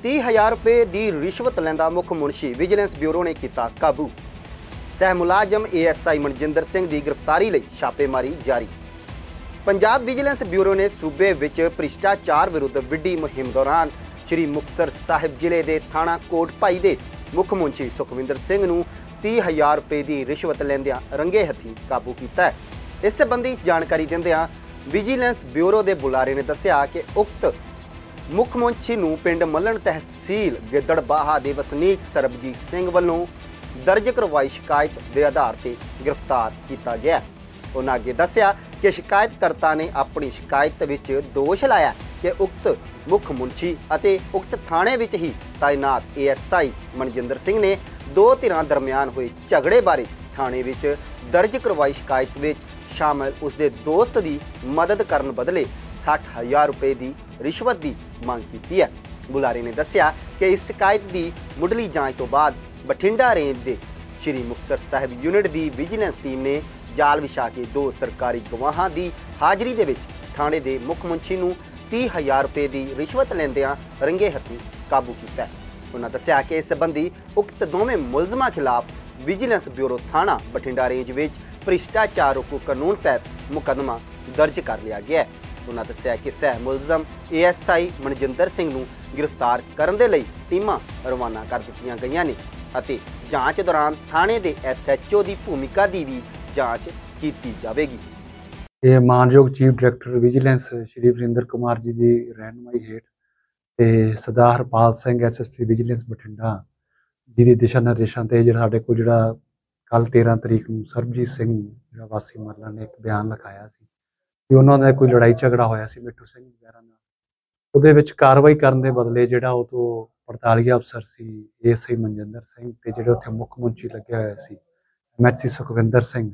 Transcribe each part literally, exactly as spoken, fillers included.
तीह हज़ार रुपए की रिश्वत लैंदा मुख मुंशी विजिलेंस ब्यूरो ने किया काबू। सह मुलाजम A S I Manjinder Singh की गिरफ्तारी लई छापेमारी जारी। पंजाब विजिलेंस ब्यूरो ने सूबे विच भ्रिष्टाचार विरुद्ध विड्डी मुहिम दौरान श्री मुक्तसर साहिब जिले के थाना कोटभाई के मुख मुंशी सुखविंदर सिंह नूं तीह हज़ार रुपए की रिश्वत लैंदियां रंगे हथीं काबू किया है। इस संबंधी जानकारी दिंदियां विजिलेंस ब्यूरो के बुलारे ने दस्सिया कि उक्त मुख मुंशी नूं पिंड मल्लण तहसील गिद्दड़बाहा के वसनीक सरबजीत सिंह वालों दर्ज करवाई शिकायत के आधार पर गिरफ्तार किया गया। उन्होंने अगे दस्सिया कि शिकायतकर्ता ने अपनी शिकायत विच दोष लाया कि उक्त मुख मुंशी अते उक्त थाणे विच ही तैनात A S I Manjinder Singh ने दो धिरां दरमियान हुए झगड़े बारे थाणे विच दर्ज करवाई शिकायत विच शामिल उसके दोस्त की मदद करन बदले साठ हज़ार रुपए की रिश्वत की मांग की है। बुलारे ने दस्सिया कि इस शिकायत की मुढ़ली जांच तो बाद बठिंडा रेंज के श्री मुक्तसर साहिब यूनिट की विजिलेंस टीम ने जाल विछा के दो सरकारी गवाहां की हाज़री दे विच थाणे के मुख मुंशी नूं तीह हज़ार रुपए की रिश्वत लैंदियां रंगे हथीं काबू किया। उन्होंने दस्सिया कि इस संबंधी उक्त दोवें मुलजमां खिलाफ विजिलेंस ब्यूरो थाना बठिंडा रेंज विच भ्रिष्टाचार रोकू कानून तहत मुकदमा दर्ज कर लिया गया है। उन्होंने दस्सिया कि सह मुलजम A S I Manjinder Singh नूं गिरफ्तार करने के लिए टीमां रवाना कर दित्तियां गईयां ने अते जांच दौरान थाने के एस एच ओ की भूमिका की भी जांच की जाएगी। ये मानयोग chief director vigilance Shri Varinder Kumar ji की रहनुमाई हेठ ते Sardar Harpal Singh S S P vigilance Bathinda ji के दिशा निर्देशों से जो साढ़े को जो कल तेरह तरीक को सरबजीत सिंह जो वासी मरला ने एक बयान लिखाया कि उन्होंने कोई लड़ाई झगड़ा होया सी मिठू सिंह वगैरह नाल, ਉਹਦੇ ਵਿੱਚ कार्रवाई करने के बदले ਜਿਹੜਾ ਉਹ ਤੋਂ पड़तालिया अफसर सी A S I Manjinder Singh ਤੇ ਜਿਹੜੇ ਉੱਥੇ ਮੁੱਖ ਮੁੰਸ਼ੀ ਲੱਗਿਆ ਹੋਇਆ ਸੀ M H C Sukhwinder Singh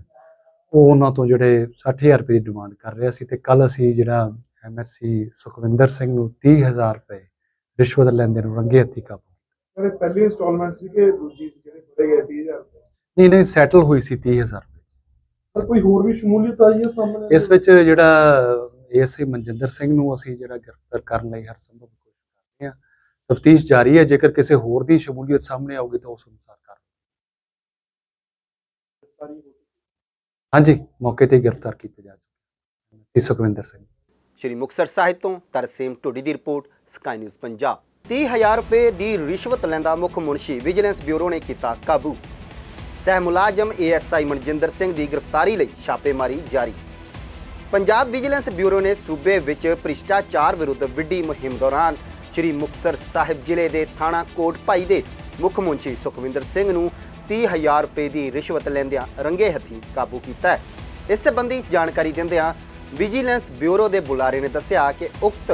ਉਹ ਉਹਨਾਂ ਤੋਂ ਜਿਹੜੇ साठ हज़ार रुपए की डिमांड कर रहा सी। ਤੇ ਕੱਲ ਅਸੀਂ ਜਿਹੜਾ M H C Sukhwinder Singh ਨੂੰ तीह हज़ार रुपए रिश्वत ਲੈਂਦੇ ਨੂੰ रंगे हथी काबू। सर पहली इंस्टॉलमेंट सी कि दूसरी सी ਜਿਹੜੇ ਫੜੇ ਗਏ तीह हज़ार रुपए नहीं नहीं सैटल हुई सी तीह हज़ार रुपए। सर कोई होर भी शमूलियत आई है सामने इस ਵਿੱਚ ਜਿਹੜਾ A S I Manjinder Singh ਨੂੰ ਅਸੀਂ ਜਿਹੜਾ ਗ੍ਰਿਫਤਾਰ ਕਰਨ ਲਈ ਹਰ ਸੰਭਵ ਕੋਸ਼ਿਸ਼ ਕਰ ਰਹੇ ਹਾਂ। ਤਫਤੀਸ਼ ਜਾਰੀ ਹੈ, ਜੇਕਰ ਕਿਸੇ ਹੋਰ ਦੀ ਸ਼ਮੂਲੀਅਤ ਸਾਹਮਣੇ ਆਊਗੀ ਤਾਂ ਉਸ ਅਨੁਸਾਰ ਕਰ ਹਾਂਜੀ ਮੌਕੇ ਤੇ ਗ੍ਰਿਫਤਾਰ ਕੀਤਾ ਜਾ ਚੁੱਕਾ ਸੁਖਵਿੰਦਰ ਸਿੰਘ। श्री मुक्तसर साहिब तो तरसेम ढोडी की रिपोर्ट स्काई न्यूज़ पंजाब। तीह हज़ार रुपए की रिश्वत लैंदा मुख मुंशी विजिलेंस ब्यूरो ने किया काबू। सह मुलाजम A S I Manjinder Singh की गिरफ्तारी लई छापेमारी जारी। पंजाब विजिलेंस ब्यूरो ने सूबे विच भ्रिष्टाचार विरुद्ध विड्डी मुहिम दौरान श्री मुक्तसर साहिब जिले के थाना कोटभाई के मुख मुंशी सुखविंदर सिंह नूं तीह हज़ार रुपए की रिश्वत लैंदियां रंगे हथीं काबू किया है। इस संबंधी जानकारी दिंदियां विजिलेंस ब्यूरो के बुलारे ने दस्सिया कि उक्त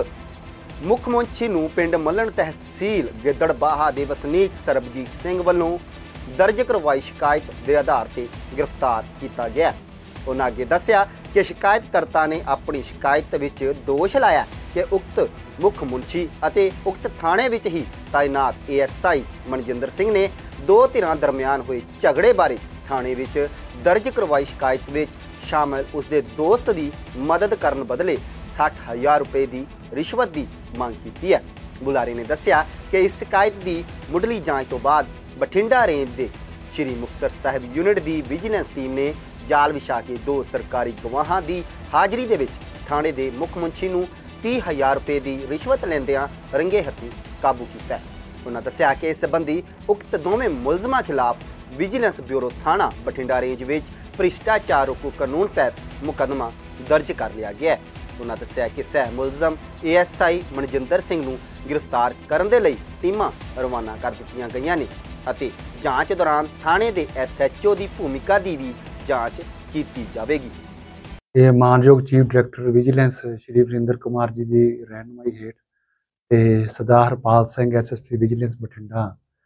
मुख मुंशी नूं पिंड मल्लण तहसील गिद्दड़बाहा के वसनीक सरबजीत सिंह वालों दर्ज करवाई शिकायत के आधार पर गिरफ्तार किया गया। उन्होंने अगे दस्सिया कि शिकायतकर्ता ने अपनी शिकायत विच दोष लाया कि उक्त मुख मुंशी अते उक्त थाणे विच ही तैनात A S I Manjinder Singh ने दो धिरां दरमियान हुए झगड़े बारे थाणे विच दर्ज करवाई शिकायत विच शामिल उसके दोस्त की मदद करन बदले साठ हज़ार रुपए की रिश्वत की मांग की है। बुलारे ने दस्सिया कि इस शिकायत की मुढ़ली जांच तो बाद बठिंडा रेंज के श्री मुक्तसर साहिब यूनिट की विजिलेंस टीम ने जाल विछा के दो सरकारी गवाहां की हाज़री दे विच थाणे के मुख मुंशी नूं तीह हज़ार रुपए की रिश्वत लैंदियां रंगे हथीं काबू किया। उन्होंने दस्सिया कि इस संबंधी उक्त दोवें मुलजमां खिलाफ विजिलेंस ब्यूरो थाना बठिंडा रेंज विच भ्रिष्टाचार रोकू कानून तहत मुकदमा दर्ज कर लिया गया है। उन्होंने दस्सिया कि सह मुलजम A S I Manjinder Singh नूं गिरफ्तार करने के लिए टीमां रवाना कर दित्तियां गईयां ने अते जांच दौरान थाने के एस एच ओ की भूमिका की भी जांच की जाएगी। ये मानयोग chief director vigilance Shri Varinder Kumar ji की रहनुमाई हेठ ते Sardar Harpal Singh S S P vigilance Bathinda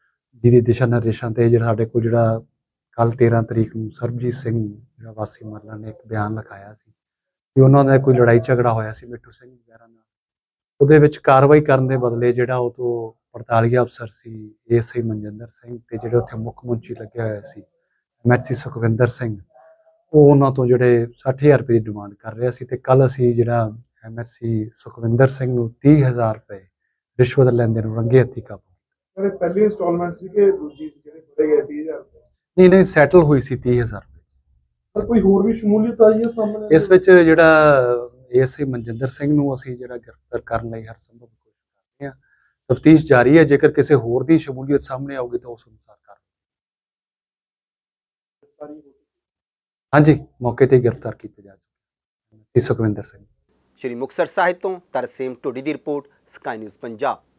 ji के दिशा निर्देशों से जो साढ़े को जो कल तेरह तरीक को सरबजीत सिंह जो वासी मरला ने एक बयान लिखाया कि उन्होंने कोई लड़ाई झगड़ा होया सी मिठू सिंह वगैरह नाल, ਉਹਦੇ ਵਿੱਚ कार्रवाई करने के बदले ਜਿਹੜਾ ਉਹ ਤੋਂ पड़तालिया अफसर सी A S I Manjinder Singh ਤੇ ਜਿਹੜੇ ਉੱਥੇ ਮੁੱਖ ਮੁੰਸ਼ੀ ਲੱਗਿਆ ਹੋਇਆ ਸੀ M H C Sukhwinder Singh ਉਹ ਉਹਨਾਂ ਤੋਂ ਜਿਹੜੇ साठ हज़ार रुपए की डिमांड कर रहा सी। ਤੇ ਕੱਲ ਅਸੀਂ ਜਿਹੜਾ M H C Sukhwinder Singh ਨੂੰ तीह हज़ार रुपए ਰਿਸ਼ਵਤ ਲੈਂਦੇ ਨੂੰ ਰੰਗੇ ਹੱਥੀਂ ਕਾਬੂ। ਸਰ ਇਹ ਪਹਿਲੀ ਇੰਸਟਾਲਮੈਂਟ ਸੀ ਕਿ ਦੂਜੀ ਸੀ ਜਿਹੜੇ ਫੜੇ ਗਏ ਤੀਹ ਹਜ਼ਾਰ ਰੁਪਏ? ਨਹੀਂ ਨਹੀਂ ਸੈਟਲ ਹੋਈ ਸੀ ਤੀਹ ਹਜ਼ਾਰ ਰੁਪਏ। ਸਰ ਕੋਈ ਹੋਰ ਵੀ ਸ਼ਮੂਲੀਅਤ ਆਈ ਹੈ ਸਾਹਮਣੇ? ਇਸ ਵਿੱਚ ਜਿਹੜਾ ਏਐਸਆਈ ਮਨਜਿੰਦਰ ਸਿੰਘ ਨੂੰ ਅਸੀਂ ਜਿਹੜਾ ਗ੍ਰਿਫਤਾਰ ਕਰਨ ਲਈ ਹਰ ਸੰਭਵ ਕੋਸ਼ਿਸ਼ ਕਰ ਰਹੇ ਹਾਂ। ਤਫਤੀਸ਼ ਜਾਰੀ ਹੈ, ਜੇਕਰ ਕਿਸੇ ਹੋਰ ਦੀ ਸ਼ਮੂਲੀਅਤ ਸਾਹਮਣੇ ਆਊਗੀ ਤਾਂ ਉਸ ਅਨੁਸਾਰ ਕਰ ਹਾਂਜੀ ਮੌਕੇ ਤੇ ਗ੍ਰਿਫਤਾਰ ਕੀਤੇ ਜਾ ਚੁੱਕੇ ਸੁਖਵਿੰਦਰ ਸਿੰਘ। ਸ਼੍ਰੀ ਮੁਕਤਸਰ ਸਾਹਿਬ ਤੋਂ ਤਰਸੇਮ ਢੋਡੀ ਦੀ ਰਿਪੋਰਟ, ਸਕਾਈ ਨਿਊਜ਼ ਪੰਜਾਬ।